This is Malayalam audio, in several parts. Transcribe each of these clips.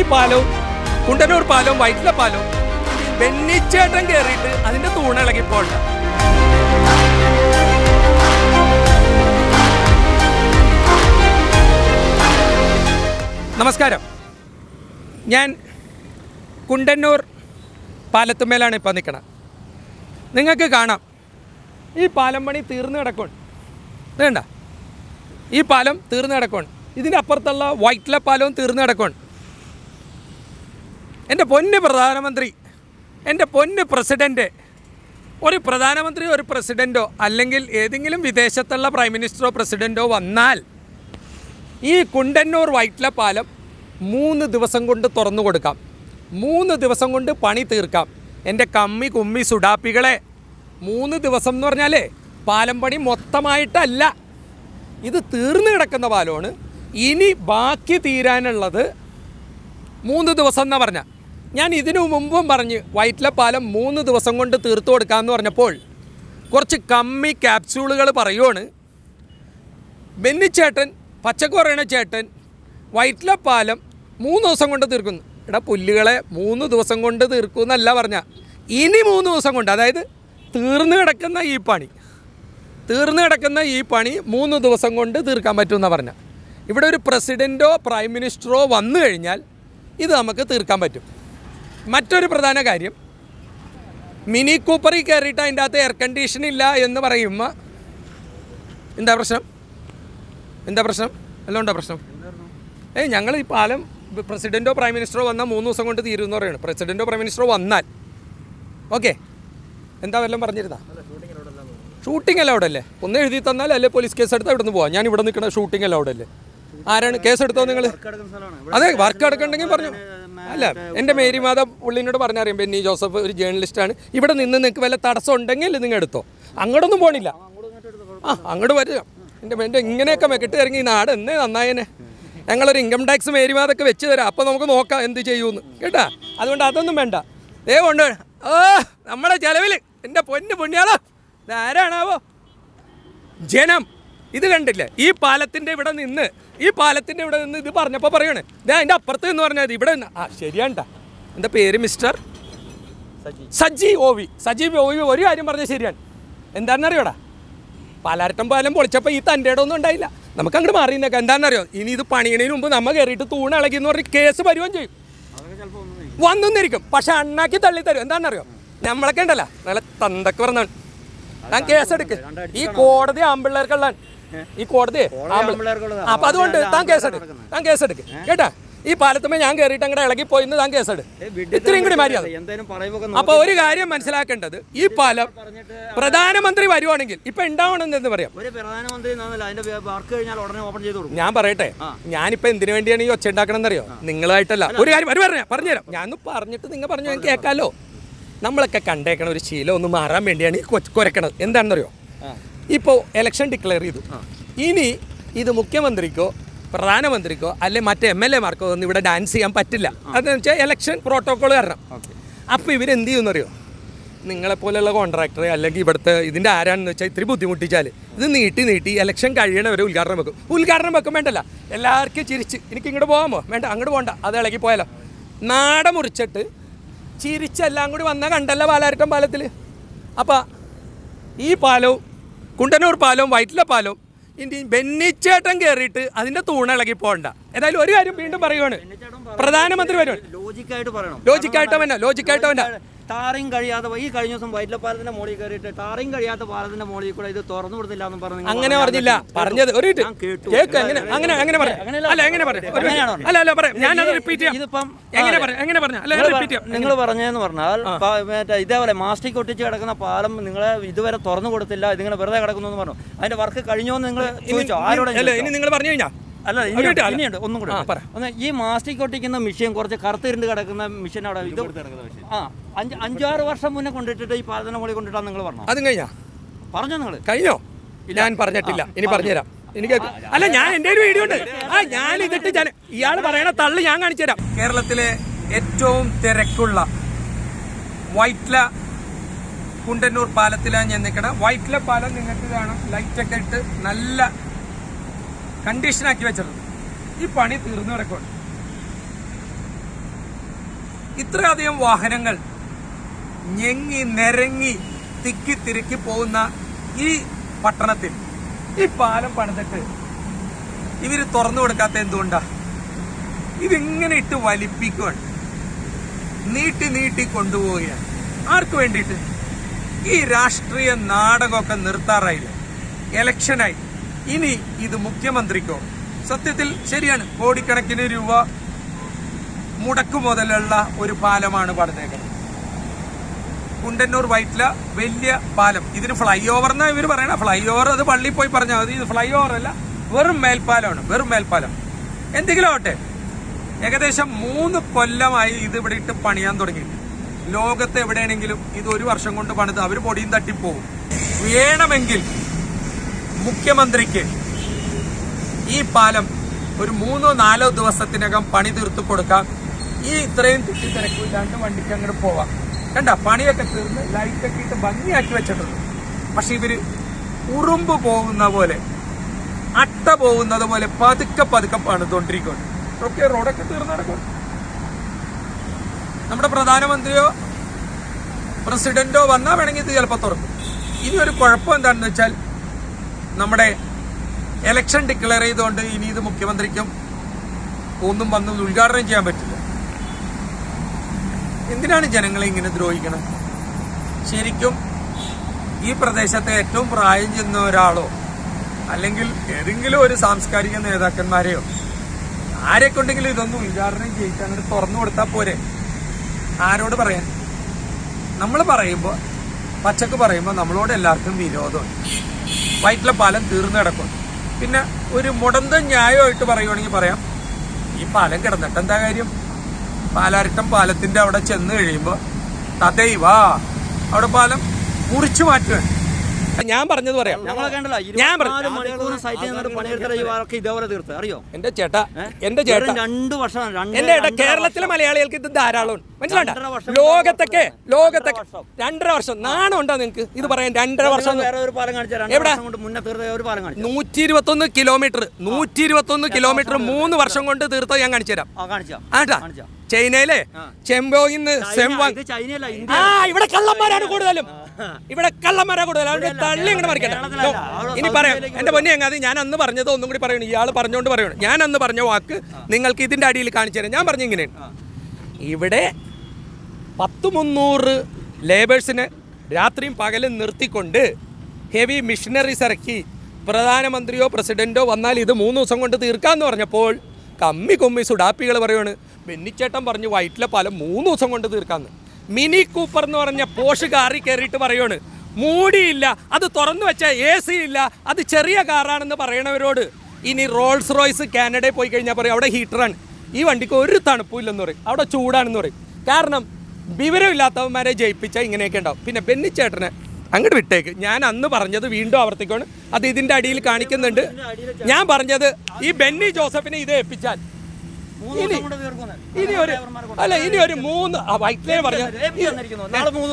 പാലവും കുണ്ടന്നൂർ പാലവും വൈറ്റില പാലവും ബെന്നിച്ചേട്ടൻ കയറിയിട്ട് അതിന്റെ തൂണിളകിപ്പോണ്ട. നമസ്കാരം, ഞാൻ കുണ്ടന്നൂർ പാലത്തുമേലാണ് ഇപ്പോൾ നിൽക്കുന്നത്. നിങ്ങൾക്ക് കാണാം ഈ പാലം പണി തീർന്നു കിടക്കുകയാണ്. വേണ്ട, ഈ പാലം തീർന്നു കിടക്കുകയാണ്. ഇതിൻ്റെ അപ്പുറത്തുള്ള വൈറ്റില പാലവും തീർന്നു കിടക്കുകയാണ്. എൻ്റെ പൊന്ന് പ്രധാനമന്ത്രി, എൻ്റെ പൊന്ന് പ്രസിഡൻറ്റ്, ഒരു പ്രധാനമന്ത്രി ഒരു പ്രസിഡൻറ്റോ അല്ലെങ്കിൽ ഏതെങ്കിലും വിദേശത്തുള്ള പ്രൈം മിനിസ്റ്ററോ പ്രസിഡൻറ്റോ വന്നാൽ ഈ കുണ്ടന്നൂർ വൈറ്റില പാലം 3 ദിവസം കൊണ്ട് തുറന്നു കൊടുക്കാം. 3 ദിവസം കൊണ്ട് പണി തീർക്കാം. എൻ്റെ കമ്മി കുമ്മി സുഡാപ്പികളെ, 3 ദിവസം എന്ന് പറഞ്ഞാലേ പാലം പണി മൊത്തമായിട്ടല്ല, ഇത് തീർന്നു കിടക്കുന്ന പാലമാണ്. ഇനി ബാക്കി തീരാനുള്ളത് 3 ദിവസം എന്നാണ് പറഞ്ഞാൽ. ഞാൻ ഇതിനു മുമ്പും പറഞ്ഞ് വൈറ്റില പാലം 3 ദിവസം കൊണ്ട് തീർത്തു കൊടുക്കാമെന്ന് പറഞ്ഞപ്പോൾ കുറച്ച് കമ്മി ക്യാപ്സ്യൂളുകൾ പറയുവാണ്, ബെന്നിച്ചേട്ടൻ പച്ചക്കു പറയുന്ന ചേട്ടൻ വൈറ്റില പാലം 3 ദിവസം കൊണ്ട് തീർക്കുന്നു. എടാ പുല്ലുകളെ, 3 ദിവസം കൊണ്ട് തീർക്കുമെന്നല്ല പറഞ്ഞാൽ, ഇനി 3 ദിവസം കൊണ്ട്, അതായത് തീർന്നു കിടക്കുന്ന ഈ പണി 3 ദിവസം കൊണ്ട് തീർക്കാൻ പറ്റുമെന്നാണ് പറഞ്ഞാൽ. ഇവിടെ ഒരു പ്രസിഡൻറ്റോ പ്രൈം മിനിസ്റ്ററോ വന്നു കഴിഞ്ഞാൽ ഇത് നമുക്ക് തീർക്കാൻ പറ്റും. മറ്റൊരു പ്രധാന കാര്യം, മിനി കൂപ്പറിൽ കയറിയിട്ട് അതിൻ്റെ അകത്ത് എയർ കണ്ടീഷൻ ഇല്ല എന്ന് പറയുമ്പോൾ എന്താ പ്രശ്നം? എല്ലാം ഉണ്ടോ പ്രശ്നം? ഞങ്ങൾ ഈ പാലം പ്രസിഡൻറ്റോ പ്രൈം മിനിസ്റ്ററോ വന്നാൽ 3 ദിവസം കൊണ്ട് തീരുമെന്ന് പറയുന്നത്. പ്രസിഡൻറ്റോ പ്രൈം മിനിസ്റ്ററോ വന്നാൽ ഓക്കെ, എന്താ വല്ലതും പറഞ്ഞിരുന്നാ? ഷൂട്ടിംഗ് അല്ല അവിടെ അല്ലേ? ഒന്ന് എഴുതി തന്നാൽ അല്ലേ പോലീസ് കേസ് എടുത്താൽ ഇവിടെ നിന്ന് പോവാം. ഞാൻ ഇവിടെ നിൽക്കുന്ന ഷൂട്ടിംഗ് അല്ല അവിടെ അല്ലേ? ആരാണ് കേസ് എടുത്തോ നിങ്ങൾ? അതെ, വർക്ക് എടുക്കണ്ടെങ്കിൽ പറഞ്ഞു. അല്ല, എൻ്റെ മേരിമാത ഉള്ളിനോട് പറഞ്ഞറിയാം, ബെന്നി ജോസഫ് ഒരു ജേർണലിസ്റ്റാണ്, ഇവിടെ നിന്ന് നിങ്ങൾക്ക് വല്ല തടസ്സം ഉണ്ടെങ്കിൽ നിങ്ങൾ എടുത്തോ. അങ്ങോട്ടൊന്നും പോകണില്ല. അങ്ങോട്ട് വരിക. എൻ്റെ ഇങ്ങനെയൊക്കെ മെക്കിട്ട് ഇറങ്ങി ഈ നാട് എന്നേ നന്നായനെ. ഞങ്ങളൊരു ഇൻകം ടാക്സ് മേരിമാതൊക്കെ വെച്ച് തരാം, അപ്പോൾ നമുക്ക് നോക്കാം എന്ത് ചെയ്യുമെന്ന്, കേട്ടാ. അതുകൊണ്ട് അതൊന്നും വേണ്ട. കൊണ്ട് നമ്മുടെ ചെലവിൽ എൻ്റെ പൊന്ന് പുണ്യാളോ, ഇതാരാണാവോ ജനം. ഇത് കണ്ടില്ലേ, ഈ പാലത്തിൻ്റെ ഇവിടെ നിന്ന് ഇത് പറഞ്ഞപ്പോൾ പറയണേ, ഞാൻ അതിൻ്റെ അപ്പുറത്ത് എന്ന് പറഞ്ഞത് ഇവിടെ നിന്ന്. ശരിയാണ്ടാ, എന്താ പേര്? Mister Saji O V. ഒരു കാര്യം പറഞ്ഞാൽ ശരിയാണ്. എന്താണെന്നറിയോടാ, പാലാരട്ടം പാലം പൊളിച്ചപ്പോൾ ഈ തൻ്റെ ഇടമൊന്നും ഉണ്ടായില്ല. നമുക്ക് അങ്ങോട്ട് മാറി നിന്നേക്കാം. എന്താണെന്നറിയോ, ഇനി ഇത് പണിയണതിന് മുമ്പ് നമ്മൾ കയറിയിട്ട് തൂണിളകി എന്ന് പറഞ്ഞ് കേസ് വരുകയും ചെയ്യും. വന്നിരിക്കും, പക്ഷെ അണ്ണാക്കി തള്ളിത്തരും. എന്താണെന്നറിയോ, നമ്മളൊക്കെ ഉണ്ടല്ലോ നല്ല തന്തക്ക് പറഞ്ഞാണ്. ഞാൻ കേസെടുക്ക്. ഈ കോടതി ആമ്പിള്ളേർക്കുള്ളതാണ്. അപ്പൊ അതുകൊണ്ട് താൻ കേസെടുക്ക് കേട്ടാ. ഈ പാലത്തുമ്പോ ഞാൻ കയറിയിട്ട് അങ്ങോട്ട് ഇളകി പോയിന്ന് താൻ കേസെടുക്ക്. ഇത്രയും കൂടി മര്യാദ. അപ്പൊ ഒരു കാര്യം മനസ്സിലാക്കേണ്ടത്, ഈ പാലം പ്രധാനമന്ത്രി വരുവാണെങ്കിൽ ഇപ്പൊ ഉണ്ടാവണമെന്ന് പറയാം. ഞാൻ പറയട്ടെ, ഞാനിപ്പോ എന്തിനു വേണ്ടിയാണ് ഈ ഒച്ച ഉണ്ടാക്കണമെന്നറിയോ? നിങ്ങളായിട്ടല്ല. ഒരു കാര്യം പറഞ്ഞുതരാം. ഞാനൊന്ന് പറഞ്ഞിട്ട് നിങ്ങൾ പറഞ്ഞു ഞാൻ കേൾക്കാമല്ലോ. നമ്മളൊക്കെ കണ്ടേക്കണ ഒരു ശീലം ഒന്ന് മാറാൻ വേണ്ടിയാണ് ഈ കുരക്കണത്. എന്താണെന്നറിയോ, ഇപ്പോൾ ഇലക്ഷൻ ഡിക്ലെയർ ചെയ്തു. ഇനി ഇത് മുഖ്യമന്ത്രിക്കോ പ്രധാനമന്ത്രിക്കോ അല്ലെ മറ്റേ MLA-മാർക്കോ ഒന്നും ഇവിടെ ഡാൻസ് ചെയ്യാൻ പറ്റില്ല. അതെന്ന് വെച്ചാൽ ഇലക്ഷൻ പ്രോട്ടോക്കോൾ കാരണം. അപ്പോൾ ഇവരെന്ത് ചെയ്യുമെന്നറിയോ, നിങ്ങളെപ്പോലെയുള്ള കോൺട്രാക്ടറെ അല്ലെങ്കിൽ ഇവിടുത്തെ ഇതിൻ്റെ ആരാണെന്ന് വെച്ചാൽ ഇത്തിരി ബുദ്ധിമുട്ടിച്ചാൽ ഇത് നീട്ടി ഇലക്ഷൻ കഴിയണവരെ ഉദ്ഘാടനം വെക്കും വേണ്ടല്ല. എല്ലാവർക്കും ചിരിച്ച് എനിക്ക് ഇങ്ങോട്ട് പോകാമോ? വേണ്ട, അങ്ങോട്ട് പോകണ്ട, അത് ഇളകി പോയാലോ. നാട മുറിച്ചിട്ട് ചിരിച്ചെല്ലാം കൂടി വന്നാൽ കണ്ടല്ല പാലാരട്ടം പാലത്തിൽ. അപ്പം ഈ പാലവും കുണ്ടന്നൂർ പാലവും വൈറ്റില പാലവും ഇനി ബെന്നിച്ചേട്ടൻ കയറിയിട്ട് അതിൻ്റെ തൂണിളകി പോകണ്ട. ഏതായാലും ഒരു കാര്യം വീണ്ടും പറയുവാണ്, പ്രധാനമന്ത്രി വരുവാണ്. ലോജിക്കായിട്ട് ടാറിങ് കഴിയാത്ത ഈ കഴിഞ്ഞ ദിവസം വൈറ്റില പാലത്തിന്റെ മോളിൽ കയറിയിട്ട് ടാറിങ് കഴിയാത്ത പാലത്തിന്റെ മോളിൽ കൂടെ ഇത് തുറന്നു കൊടുത്തില്ല എന്ന് പറഞ്ഞു. അങ്ങനെ പറഞ്ഞില്ല, പറഞ്ഞത് ഒരു കേക്ക്. അങ്ങനെ പറയാം. ഞാനത് റിപ്പീറ്റ് ചെയ്യാം. ഇതിപ്പം നിങ്ങൾ പറഞ്ഞതെന്ന് പറഞ്ഞാൽ ഇതേപോലെ മാസ്റ്റിക് ഒട്ടിച്ച് കിടക്കുന്ന പാലം നിങ്ങളെ ഇതുവരെ തുറന്നു കൊടുത്തില്ല, ഇതിങ്ങനെ വെറുതെ കിടക്കുന്നു എന്ന് പറഞ്ഞു. അതിന്റെ വർക്ക് കഴിഞ്ഞോന്ന് നിങ്ങൾ ചോദിച്ചോ? ആരോടെ? ഇനി നിങ്ങൾ പറഞ്ഞു കഴിഞ്ഞാൽ അല്ല, ഇനിയുണ്ട് ഒന്നും കൂടെ. ഈ മാസ്റ്റിക് ഒട്ടിക്കുന്ന മെഷീൻ കുറച്ച് കറുത്തിരുണ്ട് കിടക്കുന്ന മെഷീൻ അവിടെ 5-6 വർഷം മുന്നേ കൊണ്ടിട്ടിട്ട് ഈ പാലത്തിന്റെ മുകളിൽ കൊണ്ടിട്ടാണ് നിങ്ങൾ പറഞ്ഞു. അതും പറഞ്ഞോ? നിങ്ങൾ കഴിഞ്ഞോ? ഞാൻ പറഞ്ഞിട്ടില്ല, ഇനി പറഞ്ഞുതരാം. എനിക്ക് അല്ല, ഞാൻ എൻ്റെ ഒരു വീഡിയോ ഉണ്ട്. ഞാൻ ഇതിട്ട് ഇയാൾ പറയണ തള്ളു ഞാൻ കാണിച്ചു തരാം. കേരളത്തിലെ ഏറ്റവും തിരക്കുള്ള വൈറ്റില കുണ്ടന്നൂർ പാലത്തിലാണ് ഞാൻ നിൽക്കണം. വൈറ്റില പാലം നിങ്ങൾക്ക് കാണാം, ലൈറ്റൊക്കെ ഇട്ട് നല്ല കണ്ടീഷനാക്കി വെച്ചിട്ടുണ്ട്. ഈ പണി തീർന്നു കിടക്കുകയാണ്. ഇത്രയധികം വാഹനങ്ങൾ ഞെങ്ങി നിരങ്ങി തിക്കി തിരക്കി പോകുന്ന ഈ പട്ടണത്തിൽ ഈ പാലം പണിതിട്ട് ഇവര് തുറന്നു കൊടുക്കാത്ത എന്തുകൊണ്ടാ? ഇതിങ്ങനെ ഇട്ട് വലിപ്പിക്കുകയാണ്, നീട്ടി നീട്ടി കൊണ്ടുപോവുകയാണ്. ആർക്ക് വേണ്ടിയിട്ട്? ഈ രാഷ്ട്രീയ നാടകമൊക്കെ നിർത്താറായില്ല, ഇലക്ഷനായി. ഇനി ഇത് മുഖ്യമന്ത്രിക്കോ? സത്യത്തിൽ ശരിയാണ്, കോടിക്കണക്കിന് രൂപ മുടക്കു മുതലുള്ള ഒരു പാലമാണ് പണിതേക്കുന്നത്. കുണ്ടന്നൂർ വൈറ്റില വലിയ പാലം. ഇതിന് ഫ്ലൈ ഓവർ എന്നാ ഇവർ പറയണ. ഫ്ലൈ ഓവർ അത് പള്ളിയിൽ പോയി പറഞ്ഞാൽ മതി. ഇത് ഫ്ലൈ ഓവർ അല്ല, വെറും മേൽപ്പാലമാണ്, വെറും മേൽപ്പാലം. എന്തെങ്കിലും ആവട്ടെ, ഏകദേശം 3 കൊല്ലമായി ഇത് ഇവിടെ ഇട്ട് പണിയാൻ തുടങ്ങിയിട്ട്. ലോകത്ത് എവിടെയാണെങ്കിലും ഇത് 1 വർഷം കൊണ്ട് പണിത് അവർ പൊടിയും തട്ടിപ്പോവും. വേണമെങ്കിൽ മുഖ്യമന്ത്രിക്ക് ഈ പാലം ഒരു 3-4 ദിവസത്തിനകം പണി തീർത്തു കൊടുക്കാം. ഈ ഇത്രയും തിരക്കില്ലാണ്ട് വണ്ടിക്ക് അങ്ങോട്ട് പോവാം. കണ്ട, പണിയൊക്കെ തീർന്ന് ലൈറ്റൊക്കെ ഇട്ട് ഭംഗിയാക്കി വെച്ചിട്ടുണ്ട്. പക്ഷെ ഇവര് ഉറുമ്പ് പോകുന്ന പോലെ, അട്ട പോകുന്നത് പോലെ പതുക്കെ പതുക്കെ പണിതുകൊണ്ടിരിക്കുകയാണ്. ഒക്കെ റോഡൊക്കെ തീർന്നു നടക്കും. നമ്മുടെ പ്രധാനമന്ത്രിയോ പ്രസിഡന്റോ വന്നാൽ വേണമെങ്കിൽ ഇത് ചിലപ്പോൾ തുറക്കും. ഇനി ഒരു കുഴപ്പം എന്താണെന്ന് വെച്ചാൽ, നമ്മുടെ എലക്ഷൻ ഡിക്ലെയർ ചെയ്തുകൊണ്ട് ഇനി ഇത് മുഖ്യമന്ത്രിക്കും ഒന്നും വന്ന് ഉദ്ഘാടനം ചെയ്യാൻ പറ്റില്ല. എന്തിനാണ് ജനങ്ങളെ ഇങ്ങനെ ദ്രോഹിക്കണം? ശരിക്കും ഈ പ്രദേശത്തെ ഏറ്റവും പ്രായം ചെന്ന ഒരാളോ അല്ലെങ്കിൽ ഏതെങ്കിലും ഒരു സാംസ്കാരിക നേതാക്കന്മാരെയോ ആരെ കൊണ്ടെങ്കിലും ഇതൊന്നും ഉദ്ഘാടനം ചെയ്യിച്ച് അങ്ങനെ തുറന്നു കൊടുത്താൽ പോരെ? ആരോട് പറയാൻ? നമ്മൾ പറയുമ്പോൾ, പച്ചക്ക് പറയുമ്പോൾ നമ്മളോട് എല്ലാവർക്കും വിരോധമുണ്ട്. വൈറ്റില പാലം തീർന്നു കിടക്കും. പിന്നെ ഒരു മുടന്ത ന്യായമായിട്ട് പറയുവാണെങ്കിൽ പറയാം, ഈ പാലം കിടന്നിട്ട് എന്താ കാര്യം? പാലാരിട്ടം പാലത്തിന്റെ അവിടെ ചെന്ന് കഴിയുമ്പോൾ തദൈവാ അവിടെ പാലം മുറിച്ചു മാറ്റുകയാണ്. ഞാൻ പറഞ്ഞത് പറയാം. ഞാൻ അറിയോ എന്റെ ചേട്ടാ, എന്റെ ചേട്ടാ, 2 വർഷം എന്റെ ചേട്ടാ, കേരളത്തിലെ മലയാളികൾക്ക് ഇത് ധാരാളം. മനസ്സിലാണ്ട? ലോകത്തൊക്കെ 2.5 വർഷം നാണം ഉണ്ടോ നിങ്ങൾക്ക് ഇത് പറയാൻ? 2.5 വർഷം. എവിടെ? 121 കിലോമീറ്റർ 3 വർഷം കൊണ്ട് തീർത്ത ഞാൻ കാണിച്ചു തരാം. ആട്ടാ, ചൈനയിലെ ചെമ്പോയിന്ന് ഇവിടെ കള്ളന്മാരാണ് കൂടുതലും. ഇവിടെ കള്ളന്മാരാണ് കൂടുതലും. തള്ളി ഇങ്ങനെ മറിക്കണ്ട. ഇനി പറയാം എന്റെ പൊന്നെ ചങ്ങാതി, ഞാൻ അന്ന് പറഞ്ഞത് ഒന്നും കൂടി പറയണം. ഇയാൾ പറഞ്ഞുകൊണ്ട് പറയണം. ഞാൻ അന്ന് പറഞ്ഞ വാക്ക് നിങ്ങൾക്ക് ഇതിന്റെ അടിയിൽ കാണിച്ചു തരാം. ഞാൻ പറഞ്ഞ ഇങ്ങനെയാണ്, ഇവിടെ 100-300 ലേബേഴ്സിനെ രാത്രിയും പകലും നിർത്തിക്കൊണ്ട് ഹെവി മിഷനറീസ് ഇറക്കി പ്രധാനമന്ത്രിയോ പ്രസിഡന്റോ വന്നാൽ ഇത് 3 ദിവസം കൊണ്ട് തീർക്കാമെന്ന് പറഞ്ഞപ്പോൾ കമ്മി സുഡാപ്പികൾ പറയുവാണ്. ബെന്നിച്ചേട്ടൻ പറഞ്ഞു വൈറ്റിലെ പാലം 3 ദിവസം കൊണ്ട് തീർക്കാമെന്ന്. മിനി കൂപ്പർ എന്ന് പറഞ്ഞ പോഷ് കാറി കയറിയിട്ട് പറയുവാണ് മൂടിയില്ല, അത് തുറന്നു വെച്ച AC ഇല്ല, അത് ചെറിയ കാറാണെന്ന് പറയണവരോട് ഇനി റോൾസ് റോയ്സ് കാനഡയിൽ പോയി കഴിഞ്ഞാൽ പറയും അവിടെ ഹീറ്ററാണ്, ഈ വണ്ടിക്ക് ഒരു തണുപ്പില്ലെന്ന് പറയും, അവിടെ ചൂടാണെന്ന് പറയും. കാരണം വിവരമില്ലാത്തവന്മാരെ ജയിപ്പിച്ചാൽ ഇങ്ങനെയൊക്കെ ഉണ്ടാവും. പിന്നെ ബെന്നിച്ചേട്ടനെ അങ്ങോട്ട് വിട്ടേക്ക്. ഞാൻ അന്ന് പറഞ്ഞത് വീണ്ടും ആവർത്തിക്കാണ്, അത് ഇതിൻ്റെ അടിയിൽ കാണിക്കുന്നുണ്ട്. ഞാൻ പറഞ്ഞത് ഈ ബെന്നി ജോസഫിനെ ഇത് ഏൽപ്പിച്ചാൽ ഇനി ഒരു 3 വൈറ്റിലേ പറഞ്ഞ 3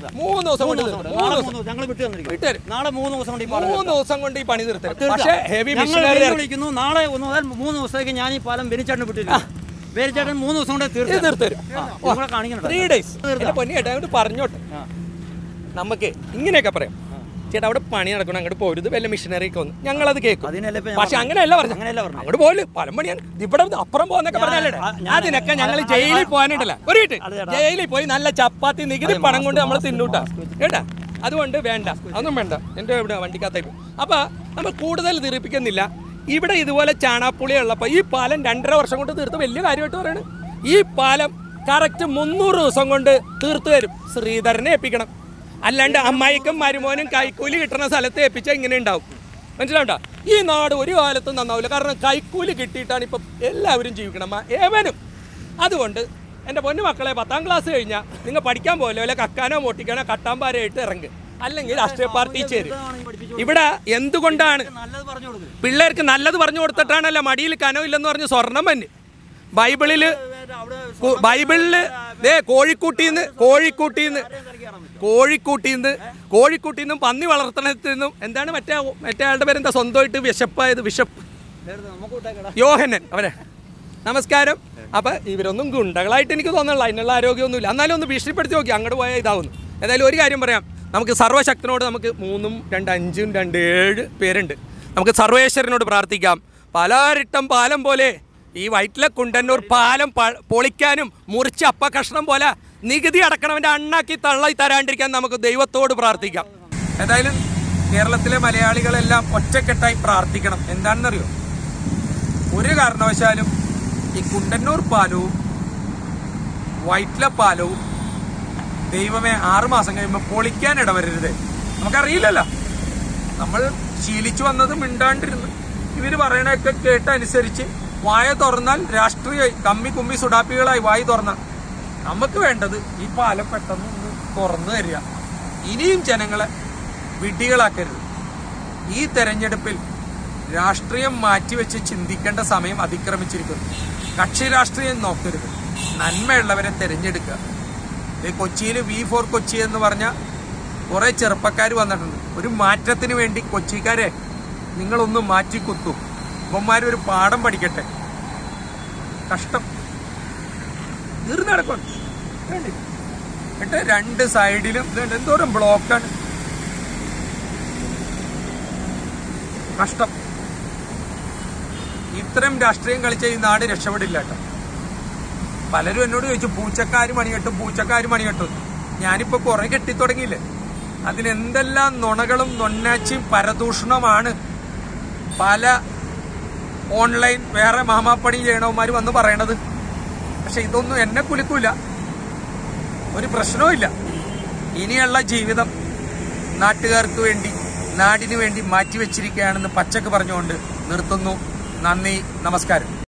ദിവസം കൊണ്ട് ഈ പണി തീർത്തരും. പക്ഷേ ഹെവി മിഷനറി വിളിക്കുന്നു. നാളെ 1 മുതൽ 3 ദിവസത്തേക്ക് ഞാൻ ഈ പാലം ബെന്നിച്ചേട്ടന് വിട്ടില്ല. ബെന്നിച്ചേട്ടൻ 3 ദിവസം കൊണ്ട് തീർത്തരും. 3 days പൊന്നിയേട്ടാ പറഞ്ഞോട്ടെ. നമുക്ക് ഇങ്ങനെയൊക്കെ പറയാം, ചേട്ടാ അവിടെ പണി നടക്കണം, അങ്ങോട്ട് പോരുത്, വല്ല മിഷനറിയൊക്കെ വന്നു ഞങ്ങളത് കേൾക്കും. പക്ഷെ അങ്ങനെയല്ല പറഞ്ഞു, അങ്ങോട്ട് പോലും പലം പണിയാണ് ഇവിടെ അപ്പുറം പോകുന്നൊക്കെ പറഞ്ഞാലേ. അതിനൊക്കെ ഞങ്ങൾ ജയിലിൽ പോകാനായിട്ടല്ല, ഒരു വീട്ട് ജയിലിൽ പോയി നല്ല ചപ്പാത്തി നികുതി പണം കൊണ്ട് നമ്മൾ തിന്നൂട്ടാ കേട്ടാ. അതുകൊണ്ട് വേണ്ട, അതൊന്നും വേണ്ട. എൻ്റെ ഇവിടെ വണ്ടിക്കകത്തായി പോയി. അപ്പൊ നമ്മൾ കൂടുതൽ തീർപ്പിക്കുന്നില്ല. ഇവിടെ ഇതുപോലെ ചാണാപ്പുളി ഉള്ളപ്പോൾ ഈ പാലം 2.5 വർഷം കൊണ്ട് തീർത്ത് വലിയ കാര്യമായിട്ട് പറയണം. ഈ പാലം കറക്റ്റ് 300 ദിവസം കൊണ്ട് തീർത്തു തരും. ശ്രീധരനെ ഏൽപ്പിക്കണം, അല്ലാണ്ട് അമ്മായിക്കും മരുമോനും കൈക്കൂലി കിട്ടുന്ന സ്ഥലത്ത് ഏൽപ്പിച്ചാൽ ഇങ്ങനെ ഉണ്ടാവും. മനസ്സിലാവണ്ട? ഈ നാട് ഒരു കാലത്തും നന്നാവില്ല. കാരണം കൈക്കൂലി കിട്ടിയിട്ടാണ് ഇപ്പം എല്ലാവരും ജീവിക്കണം, ഏവനും. അതുകൊണ്ട് എൻ്റെ പൊന്നു മക്കളെ, 10ാം ക്ലാസ് കഴിഞ്ഞാൽ നിങ്ങൾ പഠിക്കാൻ പോലെ വല്ല കക്കാനോ മോട്ടിക്കാനോ കട്ടാമ്പാരയായിട്ട് ഇറങ്ങുക, അല്ലെങ്കിൽ രാഷ്ട്രീയ പാർട്ടി ചേരും. ഇവിടെ എന്തുകൊണ്ടാണ് പിള്ളേർക്ക് നല്ലത് പറഞ്ഞു കൊടുത്തിട്ടാണല്ലോ മടിയിൽ കനവില്ലെന്ന് പറഞ്ഞ് സ്വർണം തന്നെ. ബൈബിളില് കോഴിക്കൂട്ടിന്നും പന്നി വളർത്തണത്തിൽ നിന്നും എന്താണ് മറ്റേ ആളുടെ പേരെന്താ സ്വന്തമായിട്ട് വിശപ്പ് യോഹന്നൻ, അവരെ നമസ്കാരം. അപ്പം ഇവരൊന്നും ഗുണ്ടകളായിട്ട് എനിക്ക് തോന്നുന്നില്ല, അതിനുള്ള ആരോഗ്യമൊന്നുമില്ല. എന്നാലും ഒന്ന് ഭീഷണിപ്പെടുത്തി നോക്കി, അങ്ങോട്ട് പോയാൽ ഇതാവുന്നു. ഏതായാലും ഒരു കാര്യം പറയാം, നമുക്ക് സർവ്വശക്തനോട് നമുക്ക് 3, 2, 5, 2, 7 പേരുണ്ട്. നമുക്ക് സർവേശ്വരനോട് പ്രാർത്ഥിക്കാം. പാലാരിട്ടം പാലം പോലെ ഈ വൈറ്റില കുണ്ടന്നൂർ പാലം പൊളിക്കാനും മുറിച്ച് അപ്പ കഷ്ണം പോലെ നികുതി അടക്കണവൻ്റെ അണ്ണാക്കി തള്ളി തരാണ്ടിരിക്കാൻ നമുക്ക് ദൈവത്തോട് പ്രാർത്ഥിക്കാം. ഏതായാലും കേരളത്തിലെ മലയാളികളെല്ലാം ഒറ്റക്കെട്ടായി പ്രാർത്ഥിക്കണം. എന്താണെന്നറിയോ, ഒരു കാരണവശാലും ഈ കുണ്ടന്നൂർ പാലവും വൈറ്റില പാലവും ദൈവമേ 6 മാസം കഴിയുമ്പോൾ പൊളിക്കാൻ ഇടവരരുത്. നമുക്കറിയില്ലല്ലോ, നമ്മൾ ശീലിച്ചു വന്നത് മിണ്ടാണ്ടിരുന്ന് ഇവർ പറയണൊക്കെ കേട്ടനുസരിച്ച് വായ തുറന്നാൽ രാഷ്ട്രീയമായി കുമ്മി സുഡാപ്പികളായി വായി തുറന്നാൽ നമുക്ക് വേണ്ടത് ഈ പാലം പെട്ടെന്ന് ഒന്ന് തുറന്നു തരിക. ഇനിയും ജനങ്ങളെ വിഡ്ഢികളാക്കരുത്. ഈ തെരഞ്ഞെടുപ്പിൽ രാഷ്ട്രീയം മാറ്റിവെച്ച് ചിന്തിക്കേണ്ട സമയം അതിക്രമിച്ചിരിക്കുന്നു. കക്ഷി രാഷ്ട്രീയം നോക്കരുത്, നന്മയുള്ളവരെ തിരഞ്ഞെടുക്കുക. കൊച്ചിയിൽ V4 കൊച്ചി എന്ന് പറഞ്ഞ കുറെ ചെറുപ്പക്കാർ വന്നിട്ടുണ്ട്. ഒരു മാറ്റത്തിന് വേണ്ടി കൊച്ചിക്കാരെ നിങ്ങളൊന്ന് മാറ്റിക്കുത്തു. ഇവന്മാരൊരു പാഠം പഠിക്കട്ടെ. കഷ്ടം തീർന്നടക്കണം. എന്നിട്ട് 2 സൈഡിലും എന്തോരം ബ്ലോക്കാണ്. കഷ്ടം. ഇത്രയും രാഷ്ട്രീയം കളിച്ച ഈ നാട് രക്ഷപ്പെടില്ല കേട്ടോ. പലരും എന്നോട് ചോദിച്ചു പൂച്ചക്കാര് മണികെട്ടും. ഞാനിപ്പോ കുറെ കെട്ടിത്തുടങ്ങിയില്ലേ. അതിനെന്തെല്ലാം നുണകളും നൊന്നാച്ചിയും പരദൂഷണമാണ് പല ഓൺലൈൻ വേറെ മാമാപ്പണി ചെയ്യണവന്മാർ വന്ന് പറയണത്. പക്ഷെ ഇതൊന്നും എന്നെ കുലുക്കൂല, ഒരു പ്രശ്നവുമില്ല. ഇനിയുള്ള ജീവിതം നാട്ടുകാർക്ക് വേണ്ടി നാടിനു വേണ്ടി മാറ്റിവെച്ചിരിക്കുകയാണെന്ന് പച്ചക്ക് പറഞ്ഞുകൊണ്ട് നിർത്തുന്നു. നന്ദി, നമസ്കാരം.